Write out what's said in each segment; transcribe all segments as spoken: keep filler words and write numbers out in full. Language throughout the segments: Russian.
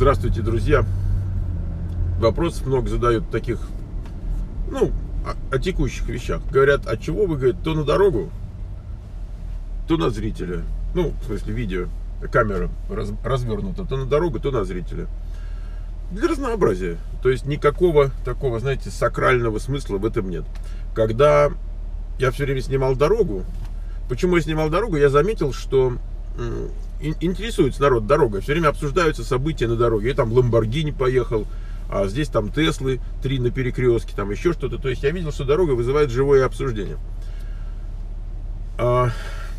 Здравствуйте, друзья. Вопросов много задают таких, ну, о, о текущих вещах. Говорят, от чего вы, говорят, то на дорогу, то на зрителя. Ну, в смысле, видео, камера раз, развернута, то на дорогу, то на зрителя. Для разнообразия. То есть никакого такого, знаете, сакрального смысла в этом нет. Когда я все время снимал дорогу, почему я снимал дорогу, я заметил, что интересуется народ дорогой. Все время обсуждаются события на дороге. Я там Ламборгини поехал, а здесь там Теслы, три на перекрестке, там еще что-то. То есть я видел, что дорога вызывает живое обсуждение. А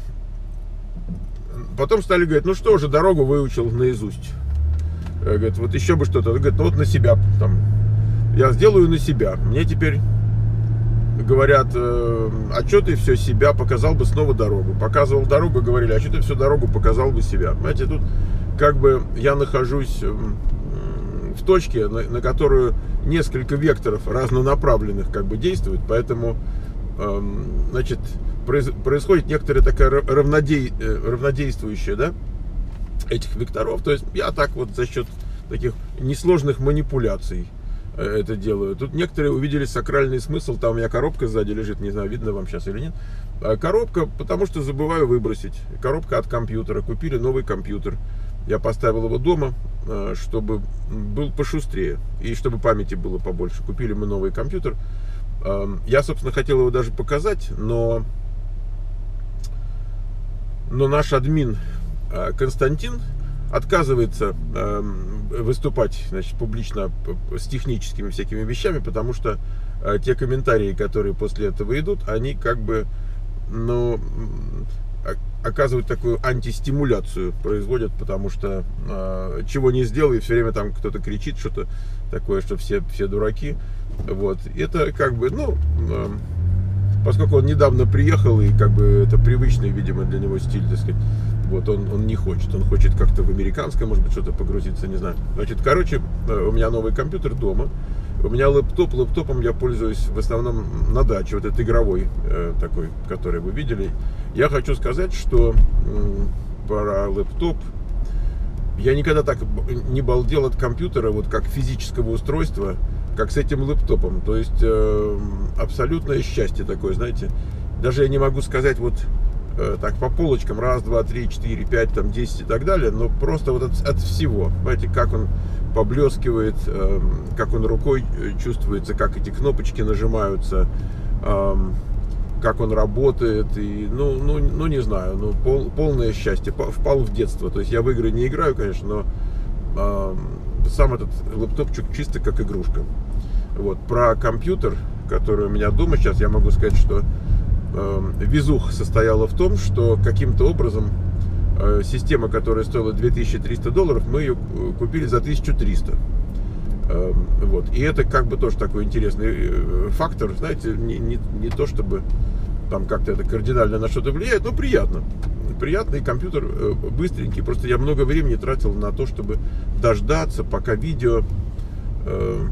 потом стали говорить, ну что же, дорогу выучил наизусть. Говорит, вот еще бы что-то. Говорит, ну вот на себя там. Я сделаю на себя. Мне теперь говорят, а что ты все себя, показал бы снова дорогу. Показывал дорогу, говорили, а что ты всю дорогу показал бы себя. Понимаете, тут как бы я нахожусь в точке, на, на которую несколько векторов разнонаправленных как бы действуют, поэтому значит, произ, происходит некоторая такая равнодей, равнодействующая, да, этих векторов. То есть я так вот за счет таких несложных манипуляций это делаю. Тут некоторые увидели сакральный смысл. Там у меня коробка сзади лежит, не знаю, видно вам сейчас или нет. Коробка, потому что забываю выбросить. Коробка от компьютера. Купили новый компьютер. Я поставил его дома, чтобы был пошустрее и чтобы памяти было побольше. Купили мы новый компьютер. Я, собственно, хотел его даже показать, но но наш админ Константин отказывается э, выступать, значит, публично с техническими всякими вещами, потому что э, те комментарии, которые после этого идут, они как бы, ну, оказывают такую антистимуляцию, производят, потому что э, чего не сделай, все время там кто-то кричит что-то такое, что все, все дураки. Вот. Это как бы, ну, э, поскольку он недавно приехал, и как бы это привычный, видимо, для него стиль, так сказать, вот он, он не хочет, он хочет как-то в американское, может быть, что-то погрузиться, не знаю. Значит, короче, у меня новый компьютер дома, у меня лэптоп, лэптопом я пользуюсь в основном на даче, вот этот игровой э, такой, который вы видели. Я хочу сказать, что э, про лэптоп, я никогда так не балдел от компьютера, вот как физического устройства, как с этим лэптопом. То есть э, абсолютное счастье такое, знаете. Даже я не могу сказать вот э, так по полочкам, раз, два, три, четыре, пять, там, десять и так далее, но просто вот от, от всего. Понимаете, как он поблескивает, э, как он рукой чувствуется, как эти кнопочки нажимаются, э, как он работает, и, ну, ну, ну не знаю, ну, пол, полное счастье, впал в детство. То есть я в игры не играю, конечно, но э, сам этот лэптопчик чисто как игрушка. Вот. Про компьютер, который у меня дома сейчас, я могу сказать, что э, везуха состояла в том, что каким-то образом э, система, которая стоила две тысячи триста долларов, мы ее купили за тысячу триста. Э, вот. И это как бы тоже такой интересный фактор, знаете, не, не, не то чтобы там как-то это кардинально на что-то влияет, но приятно. Приятный компьютер, быстренький. Просто я много времени тратил на то, чтобы дождаться, пока видео э,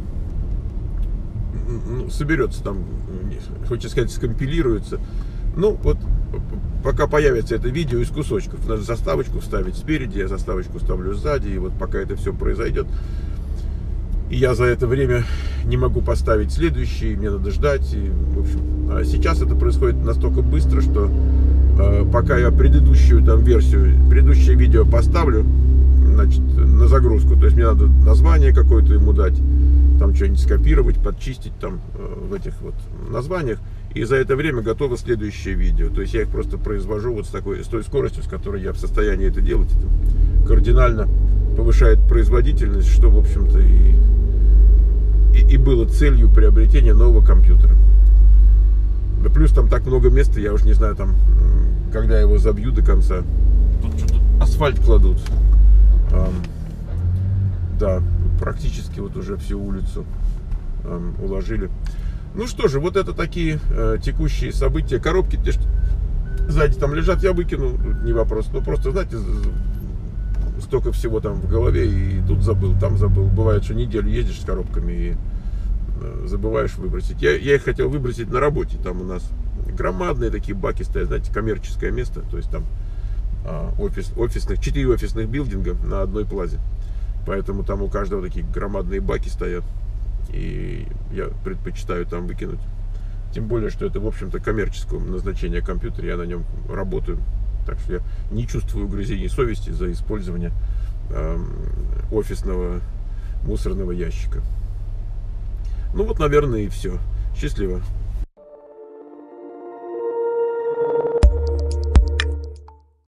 ну, соберется там, хочется сказать, скомпилируется. Ну, вот пока появится это видео из кусочков. Надо заставочку вставить спереди, я заставочку ставлю сзади, и вот пока это все произойдет, и я за это время не могу поставить следующий, мне надо ждать. И, в общем, а сейчас это происходит настолько быстро, что э, пока я предыдущую там версию, предыдущее видео поставлю, значит, на загрузку, то есть мне надо название какое-то ему дать, там что-нибудь скопировать, подчистить там э, в этих вот названиях, и за это время готово следующее видео. То есть я их просто произвожу вот с такой, с той скоростью, с которой я в состоянии это делать. Это кардинально повышает производительность, что, в общем-то, и И, и было целью приобретения нового компьютера. Да плюс там так много места, я уж не знаю, там, когда я его забью до конца. Тут что-то асфальт кладут. Эм, да, практически вот уже всю улицу эм, уложили. Ну что же, вот это такие э, текущие события. Коробки, те, что сзади там лежат, я выкину, не вопрос. Ну просто, знаете, столько всего там в голове, и тут забыл, там забыл. Бывает, что неделю ездишь с коробками и забываешь выбросить. Я, я их хотел выбросить на работе. Там у нас громадные такие баки стоят, знаете, коммерческое место. То есть там а, офис, офисных, четыре офисных билдинга на одной плазе. Поэтому там у каждого такие громадные баки стоят. И я предпочитаю там выкинуть. Тем более, что это, в общем-то, коммерческого назначения компьютера. Я на нем работаю. Так что я не чувствую угрызений совести за использование э, офисного мусорного ящика. Ну вот, наверное, и все. Счастливо.